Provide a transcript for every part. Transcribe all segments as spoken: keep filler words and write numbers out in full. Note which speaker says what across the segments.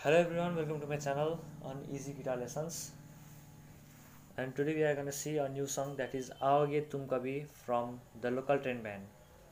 Speaker 1: Hello everyone, welcome to my channel on Easy Guitar Lessons. And today we are going to see a new song that is Aoge Tum Kabhi from the local trend band.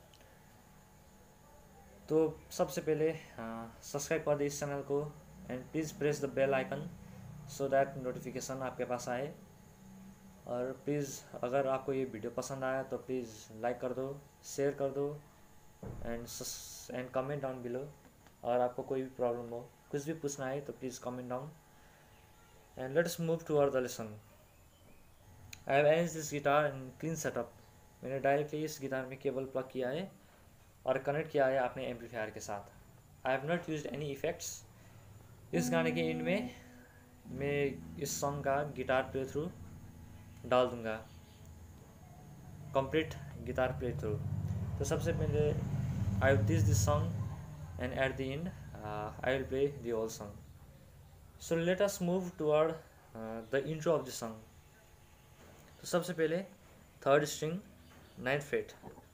Speaker 1: तो सबसे पहले subscribe कर दे इस channel को and please press the bell icon so that notification आपके पास आए। और प्लीज़ अगर आपको ये वीडियो पसंद आया तो प्लीज़ लाइक कर दो, शेयर कर दो and and comment down below. और आपको कोई भी प्रॉब्लम हो, कुछ भी पूछना है तो please comment down and let's move to the lesson. I have arranged this guitar in clean setup. मैंने डायरेक्टली इस गिटार में केबल प्लग किया है और कनेक्ट किया है अपने एम्पलीफायर के साथ। I have not used any effects. इस गाने के एंड में मैं इस सॉन्ग का गिटार प्ले थ्रू डाल दूंगा, कंप्लीट गिटार प्ले थ्रू। तो सबसे पहले I will teach this song and at the end I will play the whole song. So let us move toward the intro of the song. तो सबसे पहले third string ninth fret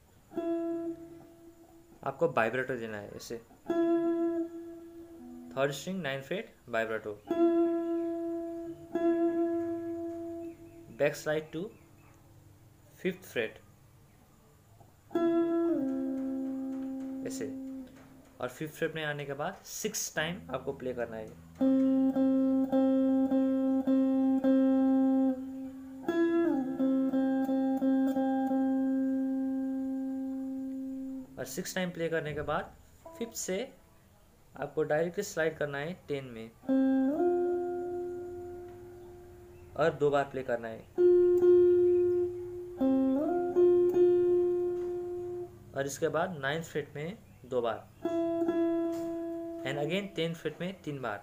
Speaker 1: आपको vibrato देना है। ऐसे third string ninth fret vibrato, back slide to fifth fret ऐसे, और fifth freight में आने के बाद सिक्स टाइम आपको प्ले करना है। और सिक्स टाइम प्ले करने के बाद फिफ्थ से आपको डायरेक्टली स्लाइड करना है टेन में और दो बार प्ले करना है। और इसके बाद नाइन्थ फ्रेट में दो बार एंड अगेन टेंथ फ्रेट में तीन बार।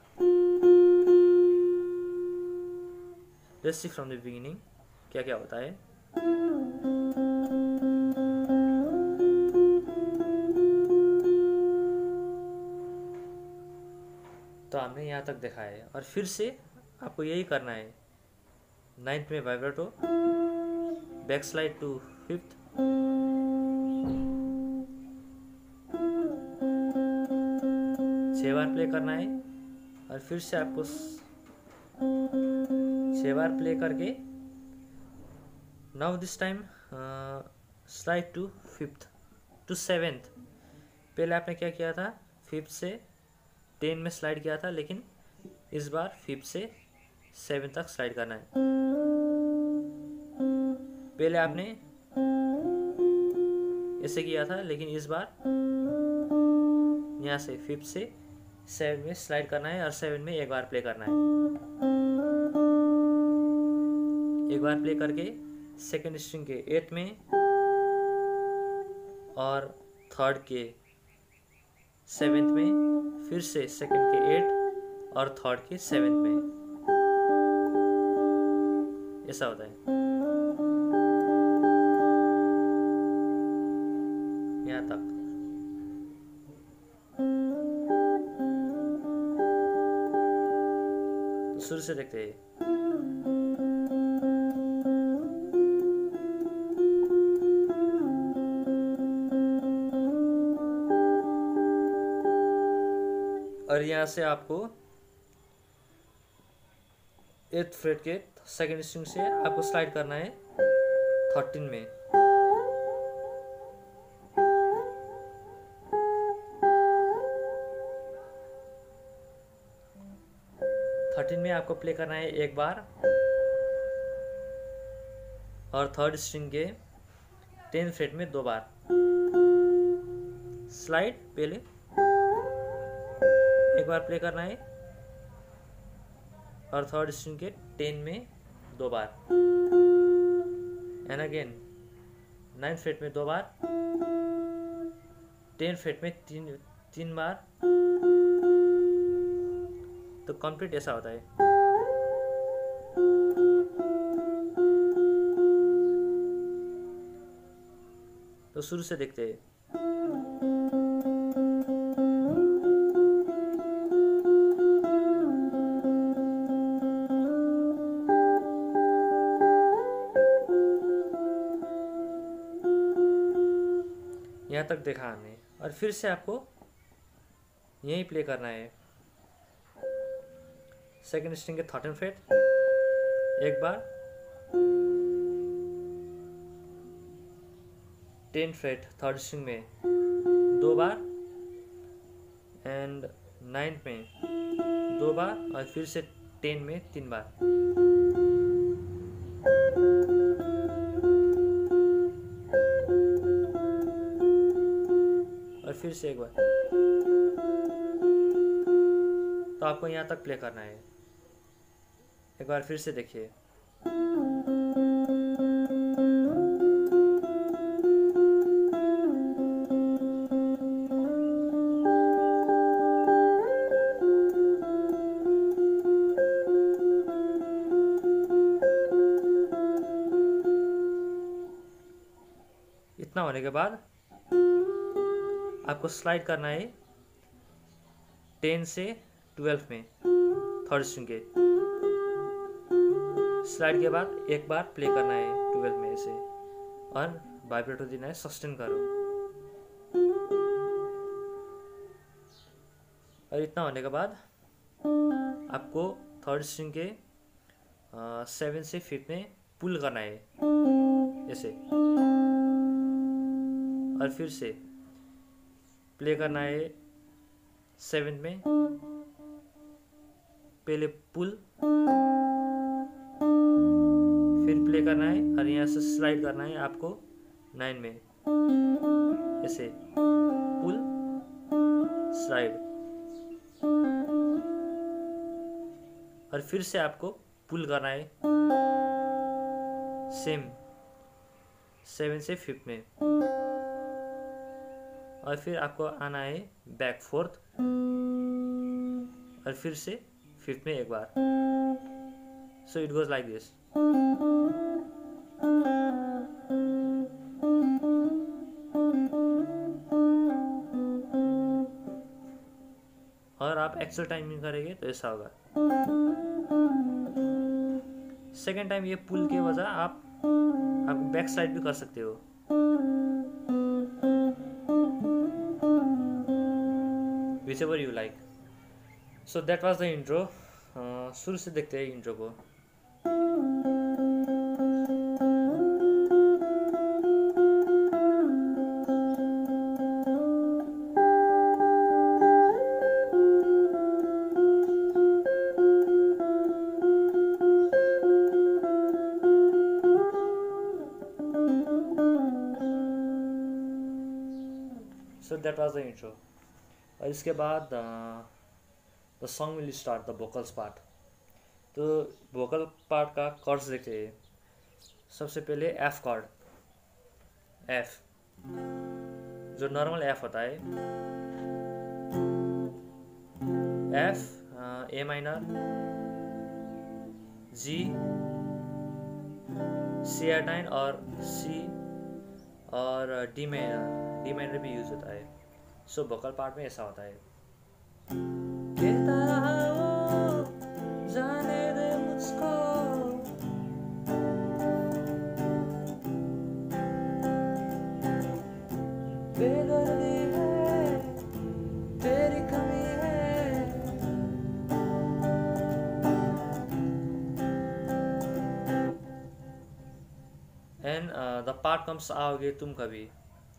Speaker 1: Let's see from the beginning क्या क्या होता है। तो हमने यहाँ तक देखा है और फिर से आपको यही करना है। नाइन्थ में vibrato, back slide to fifth, छह बार प्ले करना है और फिर से आपको छह बार प्ले करके now this time slide to fifth to seventh. पहले आपने क्या किया था, फिफ्थ से टेन में स्लाइड किया था, लेकिन इस बार फिफ्थ से सेवन तक स्लाइड करना है। पहले आपने ऐसे किया था, लेकिन इस बार यहाँ से फिफ्थ से सेवन में स्लाइड करना है और सेवन में एक बार प्ले करना है। एक बार प्ले करके सेकेंड स्ट्रिंग के एट में और थर्ड के सेवेंथ में, फिर से सेकंड के एट और थर्ड के सेवेंथ में। ऐसा होता है। यहाँ तक। तो शुरू से देखते हैं। और यहाँ से आपको एथ फ्रेट के सेकेंड स्ट्रिंग से आपको स्लाइड करना है थर्टीन में। थर्टीन में आपको प्ले करना है एक बार और थर्ड स्ट्रिंग के टेन फ्रेट में दो बार स्लाइड पहले एक बार प्ले करना है और थर्ड स्ट्रिंग के टेन में दो बार एंड अगेन नाइन्थ फ्रेट में दो बार, टेन फ्रेट में तीन तीन बार। तो कंप्लीट ऐसा होता है। तो शुरू से देखते हैं। यहाँ तक देखा हमने और फिर से आपको यही प्ले करना है। सेकेंड स्ट्रिंग के थर्टीन फ्रेट एक बार, टेन फ्रेट थर्ड स्ट्रिंग में दो बार, एंड नाइन्थ में दो बार, और फिर से टेन में तीन बार। और फिर से एक बार। तो आपको यहाँ तक प्ले करना है। एक बार फिर से देखिए। इतना होने के बाद आपको स्लाइड करना है टेन से ट्वेल्व में थर्ड स्ट्रिंग के। स्लाइड के बाद एक बार प्ले करना है ट्वेल्व में ऐसे, और वाइब्रेटो देना है, सस्टेन करो। और इतना होने के बाद आपको थर्ड स्ट्रिंग के सेवन से फिफ्थ में पुल करना है ऐसे, और फिर से प्ले करना है सेवन में, पहले पुल, फिर प्ले करना है, और यहाँ से स्लाइड करना है आपको नाइन में ऐसे, पुल स्लाइड, और फिर से आपको पुल करना है सेम सेवन से फिफ्थ में, और फिर आपको आना है बैक फोर्थ, और फिर से फिफ्थ में एक बार। So it goes like this. और आप एक्सेल टाइमिंग करेंगे तो ऐसा होगा। सेकेंड टाइम ये पुल के वजह आप आप बैक साइड भी कर सकते हो। Whichever you like. So that was the intro. uh, शुरू से देखते हैं इंट्रो को। So that was the intro. और इसके बाद the song will start the vocals part. तो वोकल पार्ट का कॉर्ड्स देखते हैं। सबसे पहले एफ कॉर्ड, एफ जो नॉर्मल एफ होता है, एफ, ए माइनर, जी, सी एटाइन और सी, और डी माइनर, डी माइनर भी यूज होता है। सो so, वोकल पार्ट में ऐसा होता है। जाने दे मुझको, बेदर्दी है, तेरी कमी है। एंड द पार्ट कम्स आओगे तुम कभी,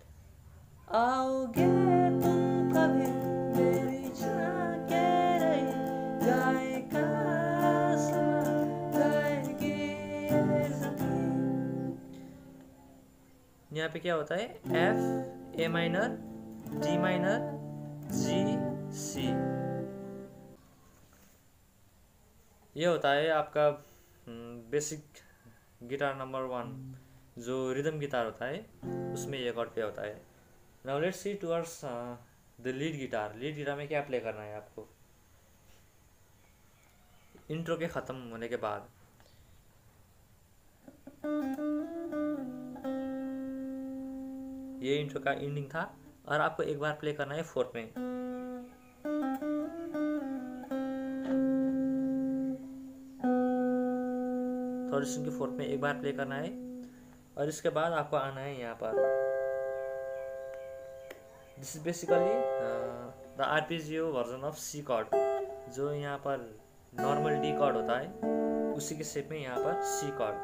Speaker 1: आओगे तुम कभी मेरी झांके रही, गाएगा आसमां, गाएगी ये ज़मीन। यहाँ पे क्या होता है, F, A minor, D minor, G, C. ये होता है आपका बेसिक गिटार नंबर वन, जो रिदम गिटार होता है उसमें ये कॉर्ड पे होता है। Now let's see towards the lead guitar. Lead guitar में क्या प्ले करना है आपको इंट्रो के ख़त्म होने के बाद। ये इंट्रो का एंडिंग था, और आपको एक बार प्ले करना है फोर्थ में। थर्ड स्ट्रिंग की फोर्थ में एक बार प्ले करना है, और इसके बाद आपको आना है यहाँ पर। This is basically the arpeggio version of C chord, जो यहाँ पर नॉर्मल डी कॉर्ड होता है, उसी के शेप में यहाँ पर C chord.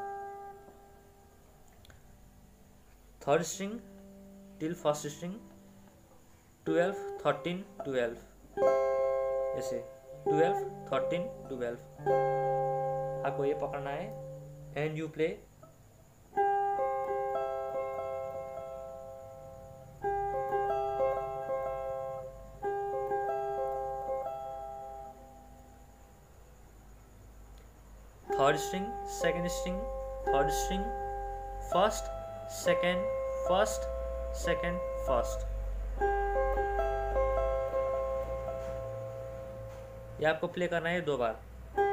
Speaker 1: Third string till first string twelve thirteen twelve, ऐसे ट्वेल्व थर्टीन ट्वेल्व आपको ये पकड़ना है and you play. Third string second string third string first second first second first, ये आपको प्ले करना है दो बार।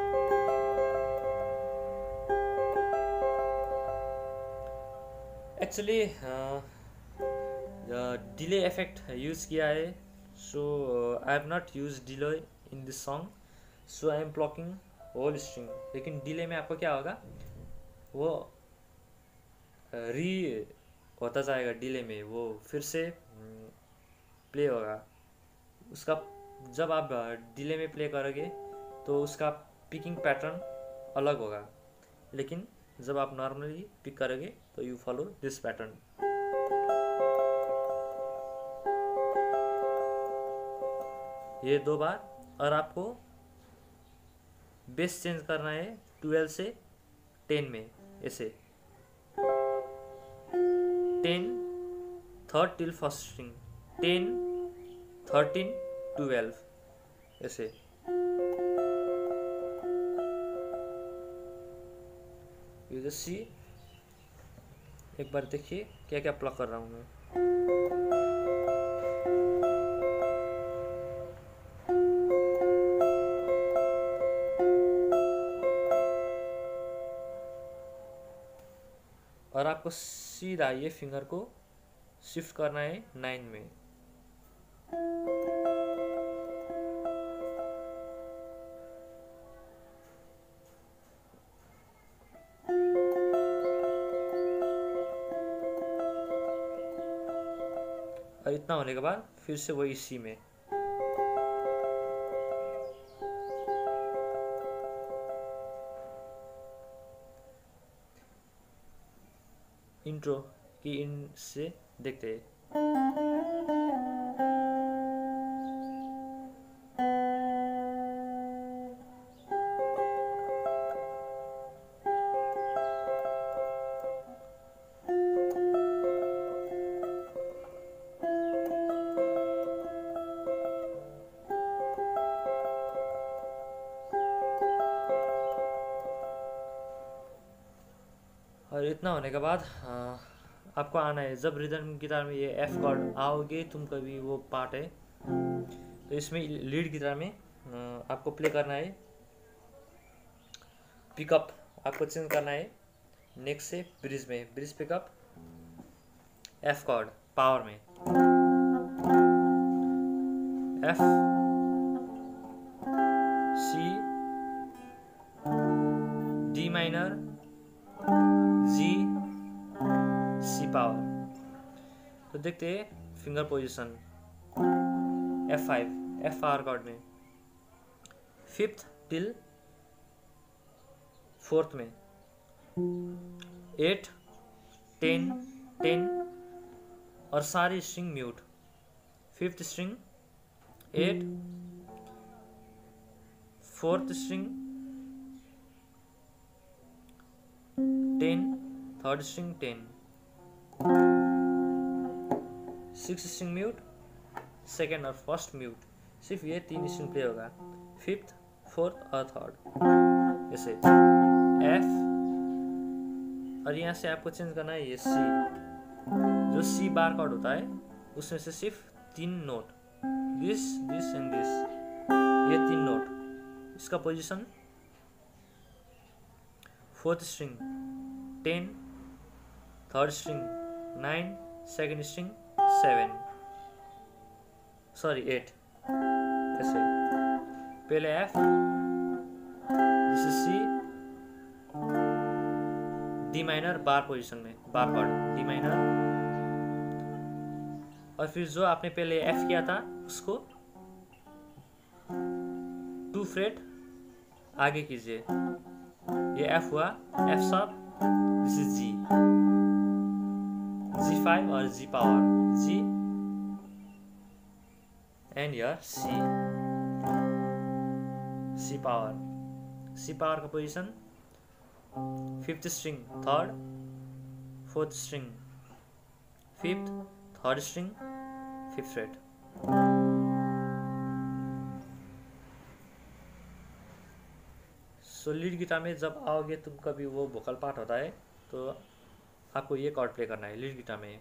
Speaker 1: एक्चुअली डिले इफेक्ट यूज किया है, so I have not use delay in this song, so I am plucking whole string. लेकिन delay में आपको क्या होगा, वो री होता जाएगा, डिले में वो फिर से प्ले होगा उसका। जब आप डिले में प्ले करोगे तो उसका पिकिंग पैटर्न अलग होगा, लेकिन जब आप नॉर्मली पिक करोगे तो यू फॉलो दिस पैटर्न। ये दो बार, और आपको बेस चेंज करना है ट्वेल्व से टेन में, ऐसे ten third till first string ten thirteen twelve, ऐसे। यू जस्ट सी, एक बार देखिए क्या क्या प्लग कर रहा हूँ मैं। और आपको सीधा ये फिंगर को शिफ्ट करना है नाइन में। और इतना होने के बाद फिर से वही सी में। इंट्रो की इन से देखते हैं। और इतना होने के बाद आपको आना है, जब रिदम गिटार में ये एफ कॉर्ड आओगे तुम कभी, वो पार्ट है, तो इसमें लीड गिटार में आपको प्ले करना है पिकअप, आपको चेंज करना है नेक्स्ट से ब्रिज में, bridge pickup F chord power में, F C D minor G C power. तो देखते हैं finger position F five F R chord में, फिफ्थ टिल फोर्थ में, एट टेन टेन और सारी string mute, fifth string eight, fourth string ten, third string ten, six string mute, second और first mute, सिर्फ ये तीन स्ट्रिंग प्ले होगा, fifth fourth और थर्ड, ऐसे एफ। और यहाँ से आपको चेंज करना है ये सी, जो सी बार कॉर्ड होता है उसमें से सिर्फ तीन note, this this and this, ये तीन नोट, इसका position fourth string ten, third string nine, second string seven, sorry eight, ऐसे पहले F, this is C, D minor bar position में, बार कॉर्ड डी माइनर, और फिर जो आपने पहले एफ किया था उसको टू फ्रेट आगे कीजिए। ये एफ हुआ, एफ सब, this is G, G five और जी पावर जी, एंड यर C, C power. C power का position fifth string third, fourth string fifth, third string fifth fret. So lead guitar में जब आओगे तुम कभी वो वोकल पार्ट होता है तो आपको ये कॉर्ड प्ले करना है लीड गिटार में।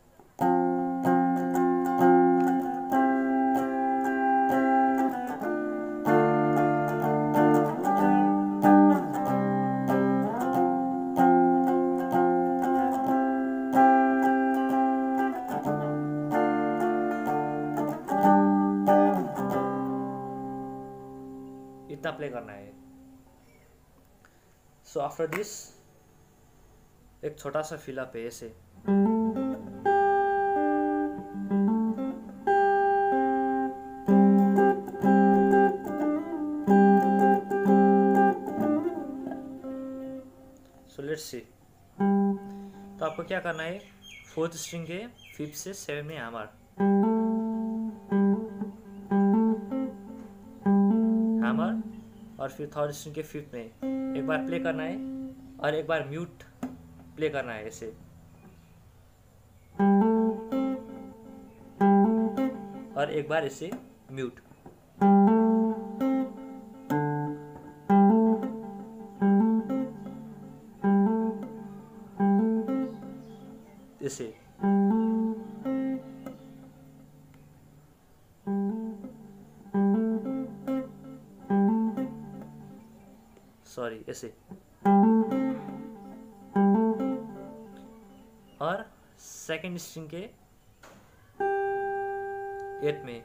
Speaker 1: इतना प्ले करना है। सो आफ्टर दिस एक छोटा सा फिलअप है ऐसे। So let's see. तो आपको क्या करना है, फोर्थ स्ट्रिंग के फिफ्थ से सेवन में हैमर, हैमर, और फिर थर्ड स्ट्रिंग के फिफ्थ में एक बार प्ले करना है और एक बार म्यूट प्ले करना है ऐसे, और एक बार ऐसे म्यूट। ऐसे सॉरी ऐसे, और सेकंड स्ट्रिंग के एट में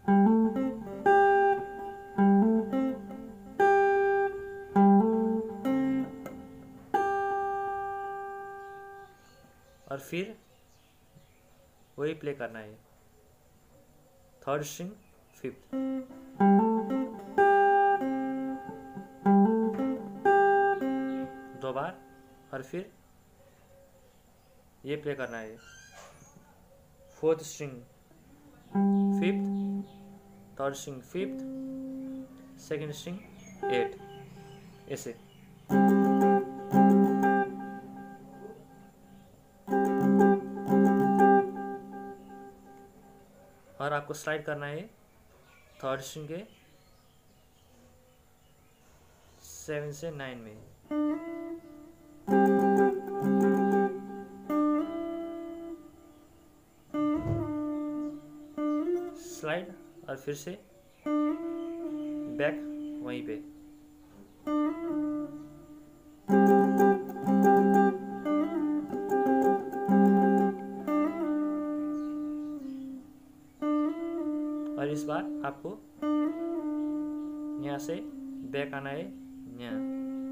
Speaker 1: और फिर वही प्ले करना है, थर्ड स्ट्रिंग फिफ्थ, दो बार, और फिर ये प्ले करना है, fourth string fifth, third string fifth, second string eight, ऐसे। और आपको स्लाइड करना है थर्ड स्ट्रिंग के सेवन से नाइन में, स्लाइड, और फिर से बैक वहीं पे। और इस बार आपको यहाँ से बैक आना है यहाँ,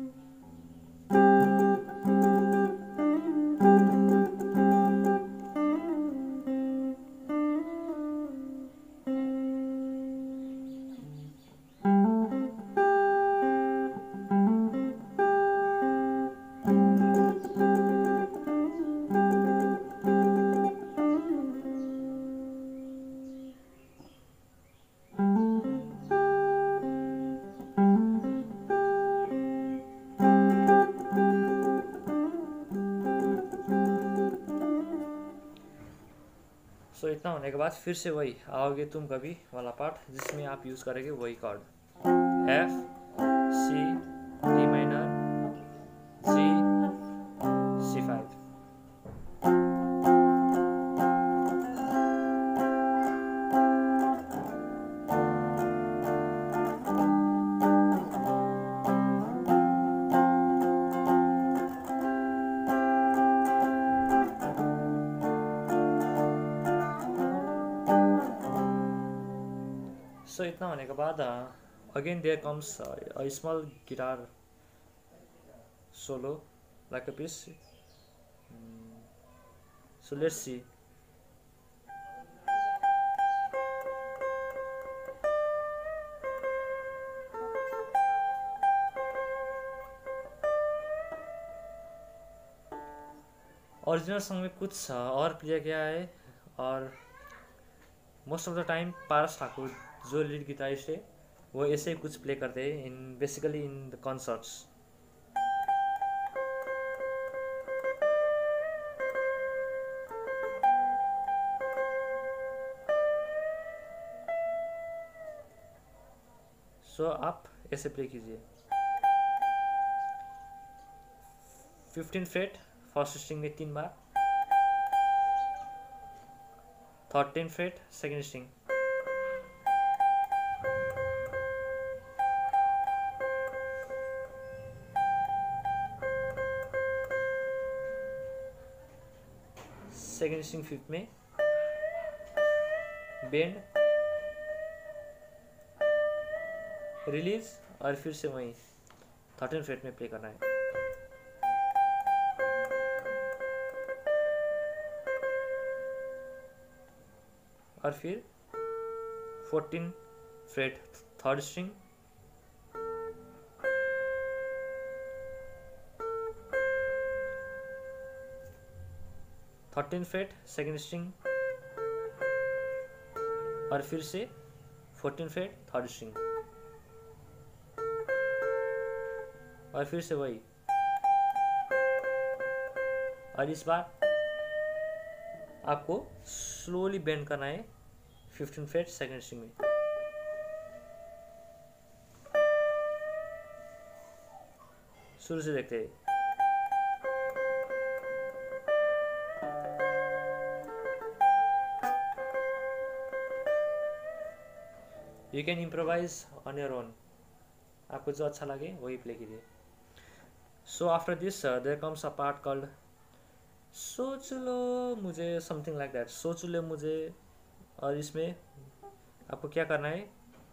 Speaker 1: सो इतना होने के बाद फिर से वही आओगे तुम कभी वाला पार्ट जिसमें आप यूज़ करेंगे वही chord, F, C, D minor, G, C five. So इतना होने के बाद again there comes a small guitar solo like a piece. Mm. So let's see. Original song में कुछ और प्ले किया है, और most of the time Paras Thakur जो लीड गिटारिस्ट है वो ऐसे ही कुछ प्ले करते हैं in basically in the concerts. So so, आप ऐसे प्ले कीजिए। फिफ्टीन फ्रेट फर्स्ट स्ट्रिंग में तीन बार, thirteen fret second string, second string fifth में बेंड, रिलीज, और फिर से वहीं थर्टीन फ्रेट में प्ले करना है। और फिर fourteen fret third string, thirteen fret second string, और फिर से फोर्टीन फ्रेट थर्ड स्ट्रिंग, और फिर से वही। और इस बार आपको स्लोली बेंड करना है फिफ्टीन फ्रेट सेकेंड स्ट्रिंग में। शुरू से देखते हैं। You can improvise on your own, आपको जो अच्छा लगे वही प्ले कीजिए। So after this there comes a part called सोच लो मुझे, समथिंग लाइक दैट, सोच लो मुझे। और इसमें आपको क्या करना है,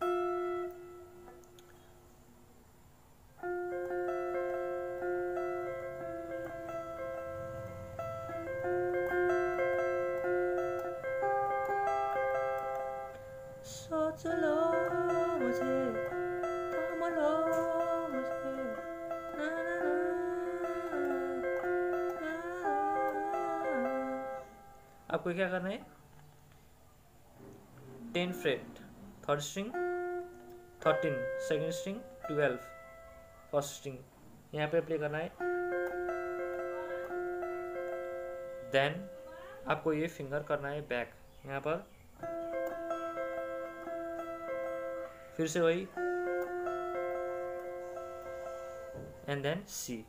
Speaker 1: सोच लो मुझे, थाम लो मुझे, ना ना ना, आपको क्या करना है, ten fret third string, thirteen second string, twelve first string, यहाँ पे प्ले करना है। देन आपको ये फिंगर करना है बैक, यहाँ पर फिर से वही, and then C.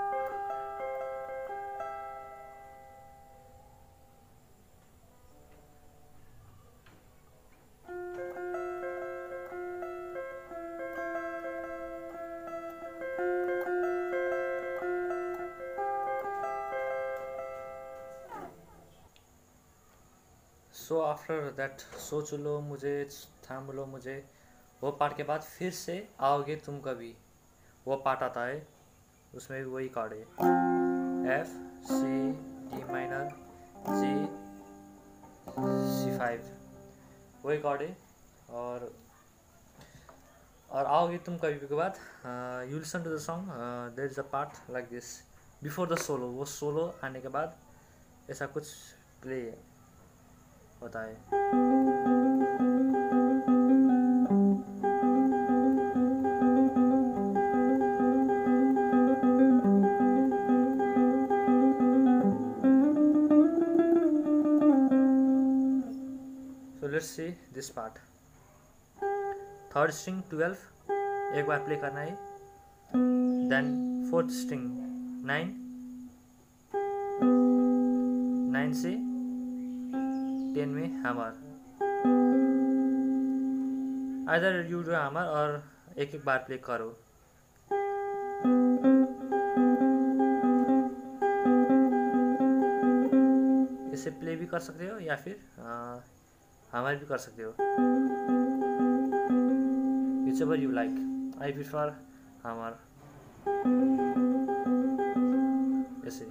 Speaker 1: So after that सोच लो मुझे, थाम लो मुझे, वो पार्ट के बाद फिर से आओगे तुम कभी, वो पार्ट आता है, उसमें भी वही कार्ड है, F C D minor G C five, वही कार्ड है। और और आओगे तुम कभी के बाद you listen to the song, there is a part like this before the solo, वो सोलो आने के बाद ऐसा कुछ प्ले होता है। So let's see this part. Third string twelve एक बार प्ले करना है, then fourth string nine, nine से टेन में hammer, either you do hammer और एक एक बार प्ले करो। इसे प्ले भी कर सकते हो या फिर हैमर भी कर सकते हो, whichever you like. I prefer hammer. ऐसे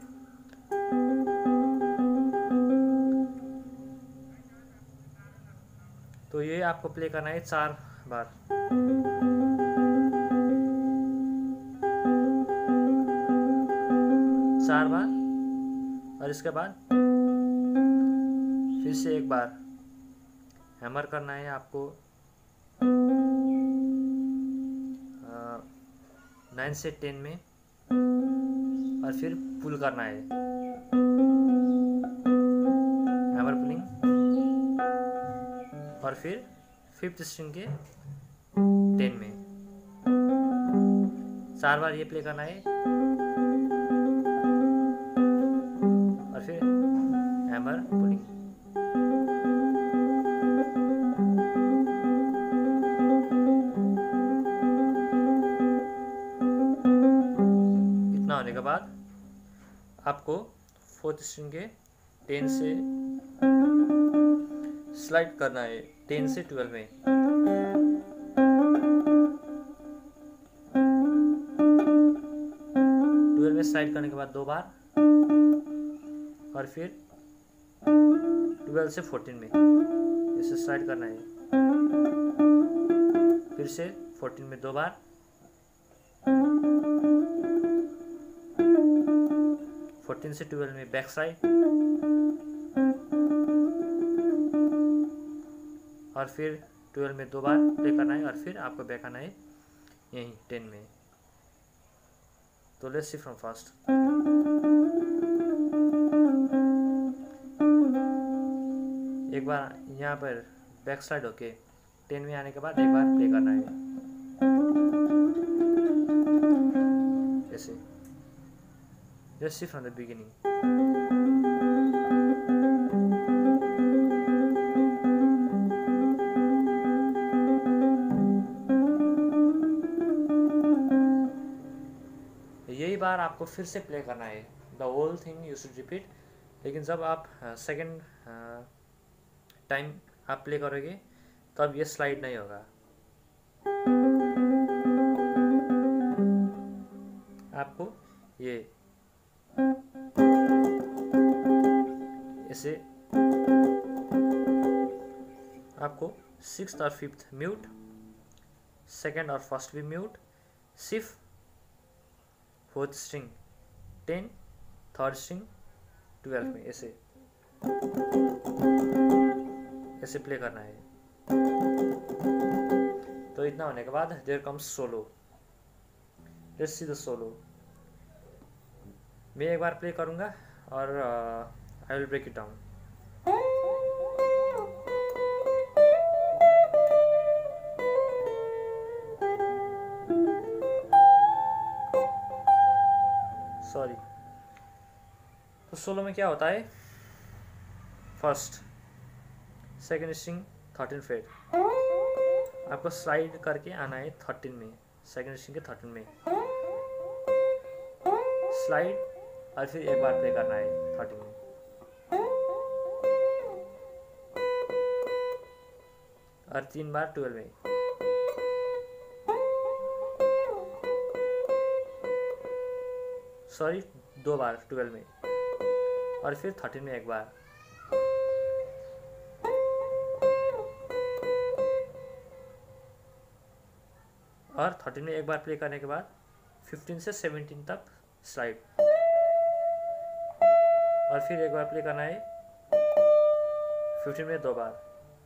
Speaker 1: तो ये आपको प्ले करना है चार बार। चार बार और इसके बाद फिर से एक बार हैमर करना है आपको नाइन से टेन में, और फिर पुल करना है, हैमर पुलिंग, और फिर फिफ्थ स्ट्रिंग के टेन में चार बार ये प्ले करना है, और फिर हैमर पुलिंग। इतना होने के बाद आपको फोर्थ स्ट्रिंग के टेन से स्लाइड करना है, टेन से ट्वेल्व में। ट्वेल्व में स्लाइड करने के बाद दो बार, और फिर ट्वेल्व से फोर्टीन में इसे स्लाइड करना है, फिर से फोर्टीन में दो बार, फोर्टीन से ट्वेल्व में बैक साइड, और फिर ट्वेल्व में दो बार प्ले करना है, और फिर आपको बैक आना है यहीं टेन में। तो लेट्स सी फ्रॉम फर्स्ट। एक बार यहाँ पर बैक साइड होके टेन में आने के बाद एक बार प्ले करना है ऐसे। Let's see from the beginning. यही बार आपको फिर से प्ले करना है, the whole thing you should repeat. लेकिन जब आप सेकेंड टाइम आप प्ले करोगे तब ये स्लाइड नहीं होगा। आपको ये ऐसे आपको सिक्स्थ और फिफ्थ म्यूट, सेकेंड और फर्स्ट भी म्यूट, सिर्फ fourth string ten, third string twelve में ऐसे ऐसे प्ले करना है। तो इतना होने के बाद there comes solo. Let's see the solo. मैं एक बार प्ले करूँगा और I will break it down. Sorry. तो सोलो में क्या होता है, first second string thirteen fret, आपको स्लाइड करके आना है थर्टीन में, सेकेंड स्ट्रिंग के थर्टीन में स्लाइड, और फिर एक बार प्ले करना है थर्टीन में, और तीन बार ट्वेल्व में, सॉरी दो बार ट्वेल्व में, और फिर थर्टीन में एक बार, और थर्टीन में एक बार प्ले करने के बाद फिफ्टीन से सेवनटीन तक स्लाइड, और फिर एक बार प्ले करना है फिफ्टीन में दो बार,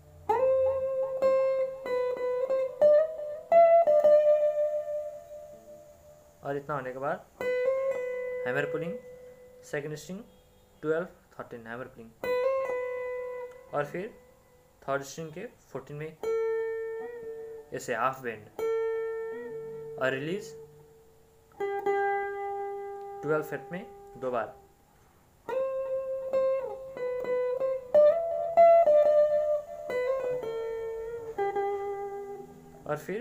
Speaker 1: और इतना होने के बाद hammer pulling, second string twelve thirteen hammer pulling, और फिर थर्ड स्ट्रिंग के फोर्टीन में ऐसे हाफ बेंड, और रिलीज ट्वेल्व फेट में दो बार, और फिर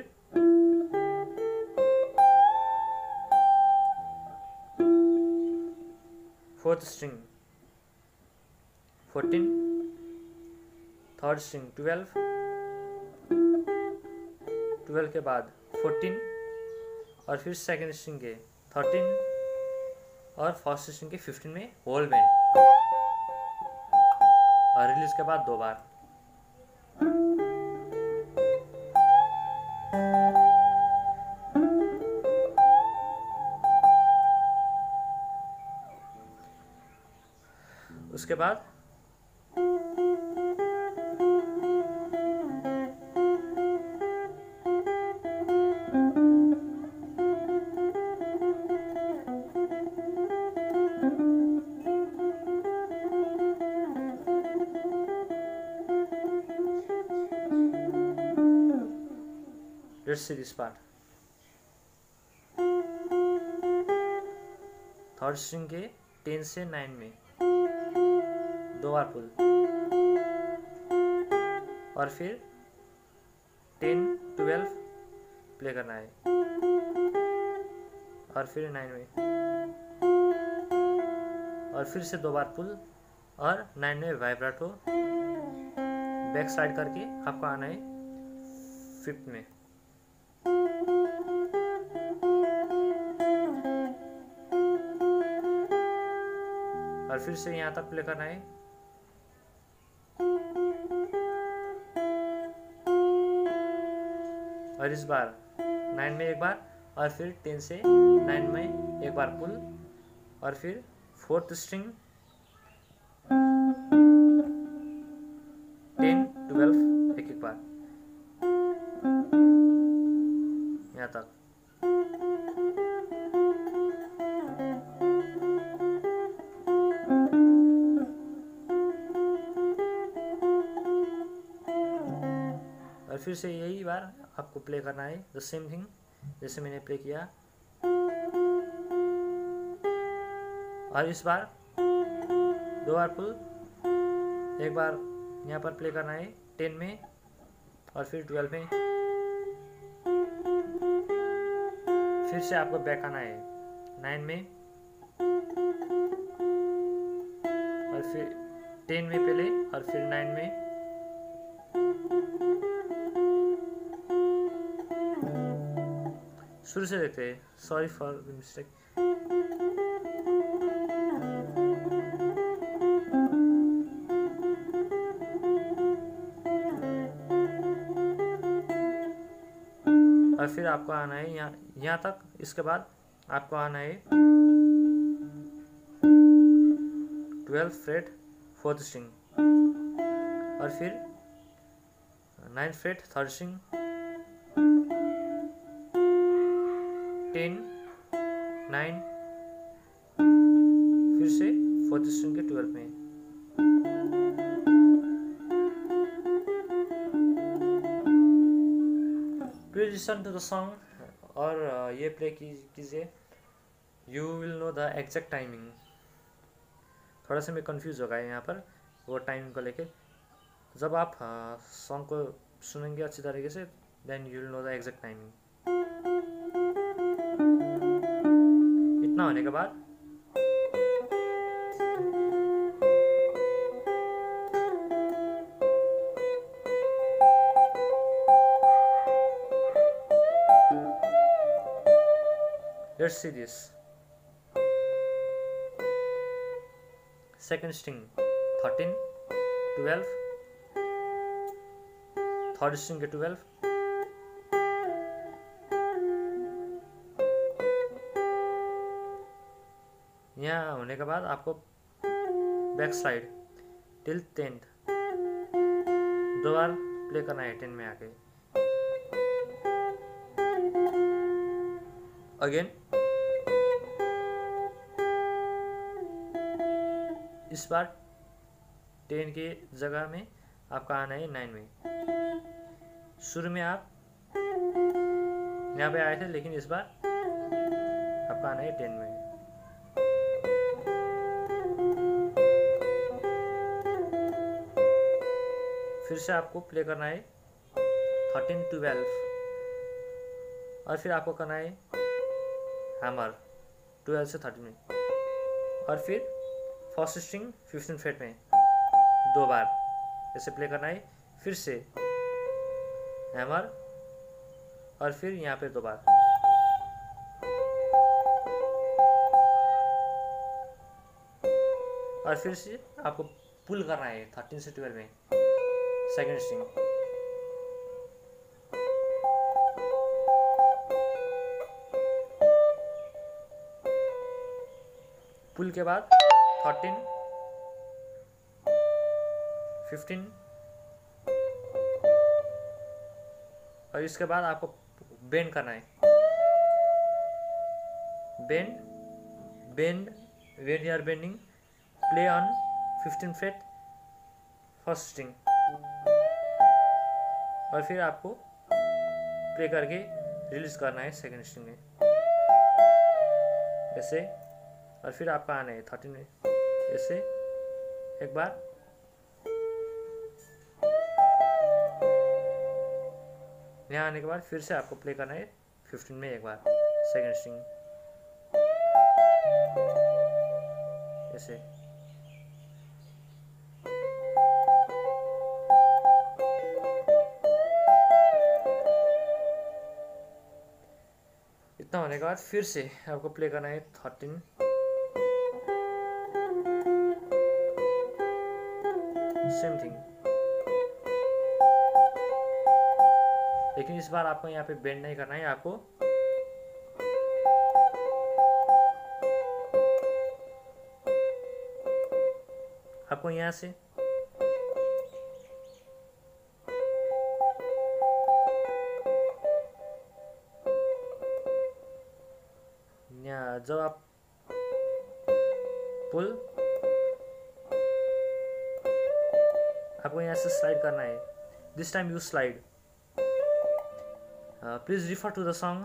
Speaker 1: fourth string fourteen, third string twelve, twelve के बाद फोर्टीन, और फिर सेकेंड स्ट्रिंग के थर्टीन, और फर्स्ट स्ट्रिंग के फिफ्टीन में होल बेंड, और रिलीज के बाद दो बार। उसके बाद let's see this part. Third string के टेन से नाइन में दो बार पुल, और फिर टेन ट्वेल्व प्ले करना है, और फिर नाइन में, और फिर से दो बार पुल, और नाइन में वाइब्राटो बैक साइड करके आपको आना है फिफ्थ में। और फिर से यहाँ तक प्ले करना है, और इस बार नाइन में एक बार, और फिर टेन से नाइन में एक बार पुल, और फिर फोर्थ स्ट्रिंग टेन ट्वेल्व एक एक बार यहाँ तक। और फिर से यही बार आपको प्ले करना है द सेम थिंग जैसे मैंने प्ले किया, और इस बार दो बार पुल, एक बार यहाँ पर प्ले करना है टेन में, और फिर ट्वेल्व में। फिर से आपको बैक आना है नाइन में, और फिर टेन में पहले, और फिर नाइन में। शुरू से देखते हैं, सॉरी फॉर द मिस्टेक। और फिर आपको आना है यहाँ यहाँ तक। इसके बाद आपको आना है ट्वेल्व फ्रेट फोर्थ स्ट्रिंग, और फिर nine fret third string, ten nine, फिर से फोर्थ स्ट्रिंग के ट्वेल्व में। Please listen to the song, और ये प्ले कीजिए, you will know the exact timing. थोड़ा सा मैं कंफ्यूज हो गया यहाँ पर वो टाइमिंग को लेके। जब आप सॉन्ग को सुनेंगे अच्छी तरीके से, then you will know the exact timing. इतना होने के बाद let's see this second string thirteen twelve, third string के ट्वेल्व, यहाँ होने के बाद आपको बैक स्लाइड टिल टेंथ दो बार प्ले करना है टेन में आके। अगेन इस बार टेन के जगह में आपका आना है नाइन में। शुरू में आप यहाँ पे आए थे, लेकिन इस बार आपका आना है टेन में। फिर से आपको प्ले करना है थर्टीन ट्वेल्व, और फिर आपको करना है हैमर ट्वेल्व से थर्टीन में, और फिर फर्स्ट स्ट्रिंग फिफ्टीन फ्रेट में दो बार ऐसे प्ले करना है। फिर से हैमर, और फिर यहाँ पे दो बार। और फिर से आपको पुल करना है थर्टीन से ट्वेल्व में सेकेंड स्ट्रिंग। पुल के बाद थर्टीन फिफ्टीन, और इसके बाद आपको बेंड करना है। Bend bend when you are bending, play on fifteen fret first string, और फिर आपको प्ले करके रिलीज करना है सेकेंड स्ट्रिंग में ऐसे, और फिर आपका आना है थर्टीन में ऐसे एक बार, यहाँ आने के बाद फिर से आपको प्ले करना है फिफ्टीन में एक बार सेकेंड स्ट्रिंग ऐसे। इतना होने के बाद फिर से आपको प्ले करना है थर्टीन, सेम थिंग, लेकिन इस बार आपको यहाँ पे बेंड नहीं करना है। आपको आपको यहाँ से यहाँ जब आप पुल, आपको यहाँ से स्लाइड करना है। This time you slide. Please refer to the song,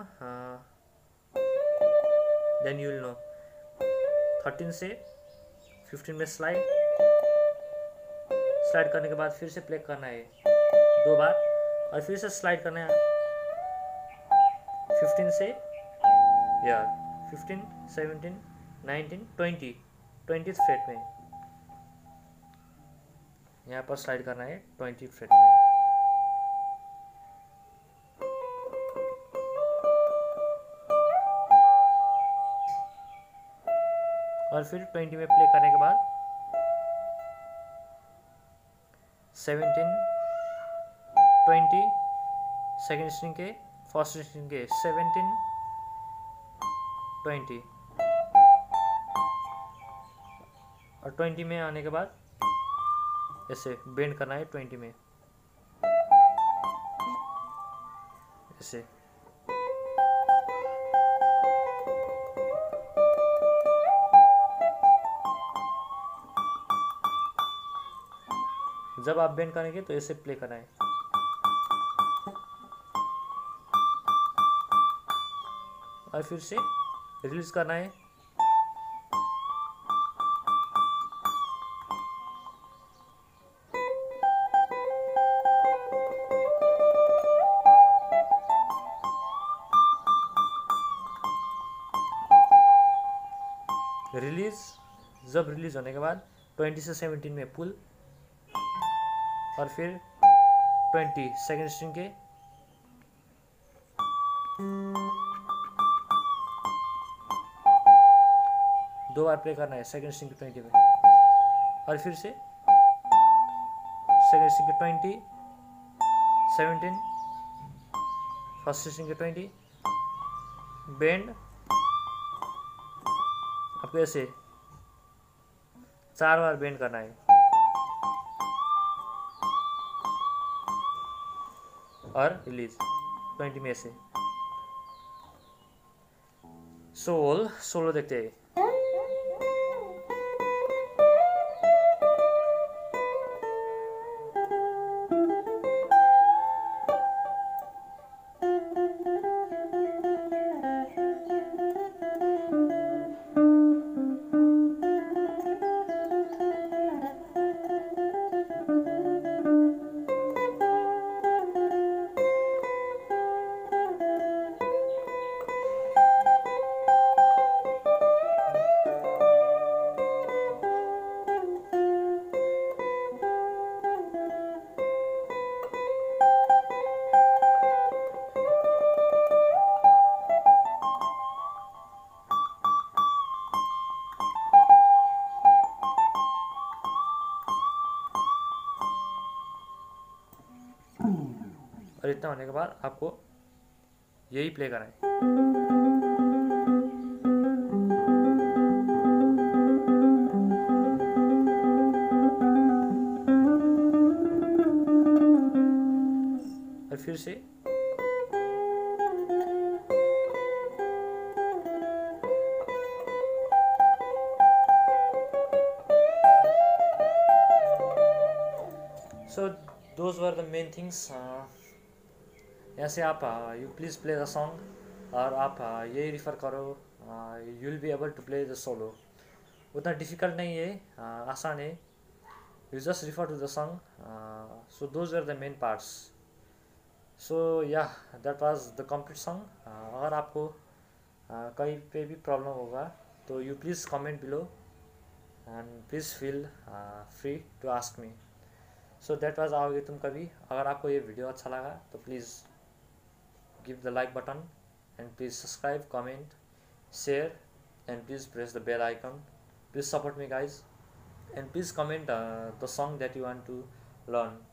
Speaker 1: then you will know. Thirteen से फिफ्टीन में स्लाइड, स्लाइड करने के बाद फिर से प्ले करना है दो बार, और फिर से स्लाइड करना है फिफ्टीन से यार fifteen, seventeen, nineteen, twenty, twenty fret में, यहाँ पर स्लाइड करना है ट्वेंटी फ्रेट में, और फिर ट्वेंटी में प्ले करने के बाद सेवनटीन, ट्वेंटी, सेकेंड स्ट्रिंग के फर्स्ट स्ट्रिंग के सेवनटीन, ट्वेंटी, और ट्वेंटी में आने के बाद ऐसे बेंड करना है ट्वेंटी में ऐसे। जब आप बेंड करेंगे तो ऐसे प्ले करना है, और फिर से रिलीज करना है। रिलीज, जब रिलीज होने के बाद ट्वेंटी से सेवनटीन में पुल, और फिर ट्वेंटी सेकेंड स्ट्रिंग के दो बार प्ले करना है सेकेंड स्ट्रिंग के ट्वेंटी में, और फिर से सेकेंड स्ट्रिंग के ट्वेंटी, सेवनटीन, फर्स्ट स्ट्रिंग के ट्वेंटी, बेंड, आपको ऐसे चार बार बेंड करना है, और रिलीज ट्वेंटी में से। सोल सोलो देखते हैं। और इतना होने के बाद आपको यही प्ले करना है। Were the main things. यहाँ से आप you please play the song और आप uh, यही रिफ़र करो, you will be able to play the solo. उतना डिफ़िकल्ट नहीं है, uh, आसान है। You just refer to the song, so those are the main parts. So yeah that was the complete song. अगर आपको uh, कहीं पे भी प्रॉब्लम होगा तो you please comment below and please feel free to ask me. So that was आओगे तुम कभी। अगर आपको ये वीडियो अच्छा लगा तो please give the like button and please subscribe, comment, share, and please press the bell icon. Please support me guys, and please comment uh, the song that you want to learn.